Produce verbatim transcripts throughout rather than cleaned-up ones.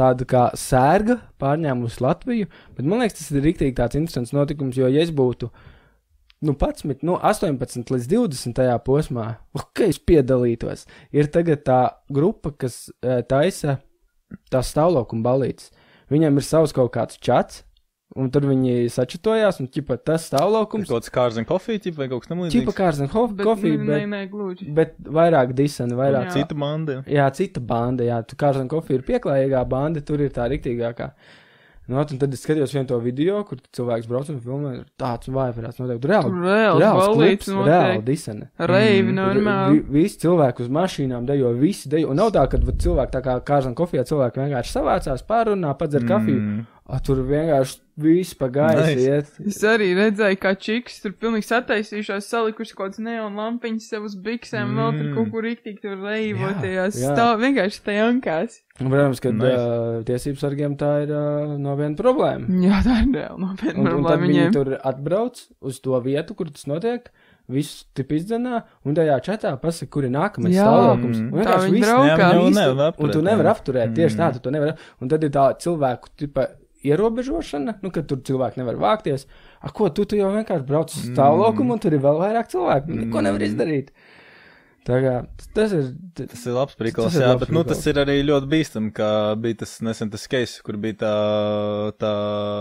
tāda kā sērga pārņēmusi Latviju, bet man liekas, tas ir riktīgi tāds interesants notikums, jo ja es būtu, nu, pats, nu, astoņpadsmit līdz divdesmit tajā posmā, ok, es piedalītos. Ir tagad tā grupa, kas e, taisa tās stāvlaukuma balītes. Viņiem ir savs kaut kāds čats, un tur viņi sačatojās, un ķipa tas stāvlaukums. Kaut kāds Cars and Coffee, ķipa, vai kaut kas tam līdzīgs? Ķipa Cars and Coffee, bet, bet, ne, ne, bet vairāk disani, vairāk. Jā. Cita banda. Jā, cita banda, jā. Tu Cars and Coffee ir pieklājīgā banda, tur ir tā riktīgākā. Nu, un tad es skatījos vienu to video, kur cilvēks brauc un filmē, tāds vājprāts noteikti. Tur reāli, reāls balīts noteikti. Reāli disani. Reivi normāli. Vi, visi cilvēki uz mašīnām dejo, visi dejo. Un nav tā, ka cilvēki tā kā Cars and Coffee, cilvēki vienkārši savācās, pārunā, padzer mm. kafiju. A, tur vienkārši viss pa gaisu nice. Iet. Es arī redzēju, kā čiks tur pilnīgi sataisījušās, salikuši kaut kāds neon lampiņas sev uz biksēm, mm. vēl tur kaut kur riktīgi tur reivotajās, stāv vienkārši te jankās. Protams, kad nice. uh, tiesības sargiem tā ir uh, noviena problēma. Jā, tā ir reāli noviena problēma. Un, un tad viņiem. Viņi tur atbrauc uz to vietu, kur tas notiek, visu tipu izdzenā, un tajā čatā pasaka, kur ir nākamais stāvokums. Mm. Tā viņi braukā. Un tu nevar apturēt, tieši mm. tā, tu to nevar. Un tad ir tā cilvēku tipa ierobežošana, nu, kad tur cilvēki nevar vākties. A, ko, tu, tu jau vienkārši brauc uz stāvlokumu, mm. un tur ir vēl vairāk cilvēku. Mm. Neko nevar izdarīt. Tā kā, tas ir... Tas ir labs prikals, jā, bet, nu, tas ir arī ļoti bīstam, kā bija tas nesen tas case, kur bija tā, tā,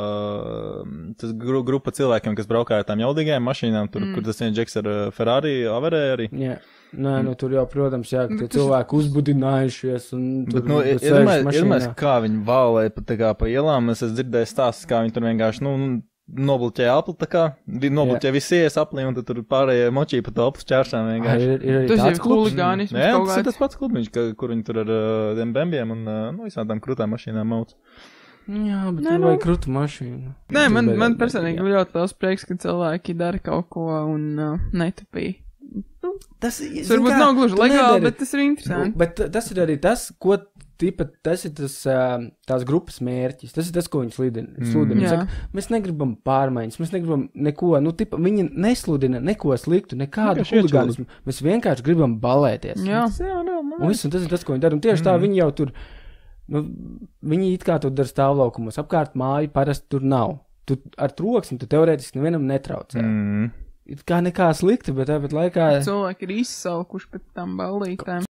tas gru, grupa cilvēkiem, kas braukā ar tām jaudīgajām mašīnām, tur, mm. kur tas viens džeks ar Ferrari averē arī. Jā. Nē, nu tur jau, protams, jā, ka tie cilvēki uzbudinājušies un tur bet, nu, iedomājies, kā viņi valē pa, tā kā pa ielām, es esmu dzirdējis stāstus, kā viņi tur vienkārši, nu, nobloķēja apli, tā kā, nobloķēja visi ies aplī, un tad tur pārējie močīja pa to apli šķēršām vienkārši. Ir, ir arī tas tāds ir huligānisms. Jā, tas ir tas pats klubiņš, ka, kur viņi tur ar uh, tiem bembiem un, uh, nu, visām tām krūtām mašīnām mauc. Jā, bet Nē, tur nu. vajag krūtu mašīnu. Nē, man, man personīgi ļoti liels prieks, ka cilvēki dara kaut ko un uh, netupī. Nu, tas ir, varbūt nav gluži legāli, bet tas ir interesanti. Bet tas ir arī tas, ko tipa, tas ir tas, tās grupas mērķis. Tas ir tas, ko viņi sludina. Mm. Saka, mēs negribam pārmaiņas, mēs negribam neko, nu, tipa, viņi nesludina neko sliktu, nekādu huligānismu. Mēs vienkārši gribam balēties. Jā. Jā, jā, un, viss, un tas ir tas, ko viņi dara. Un tieši mm. tā viņi jau tur, nu, viņi it kā tur dara stāvlaukumus. Apkārt māju parasti tur nav. Tu ar troksni, tu teorētiski nevienam netraucē. Mm. It kā nekā slikta, bet tāpat laikā... Cilvēki ir izsalkuši pēc tam ballītēm.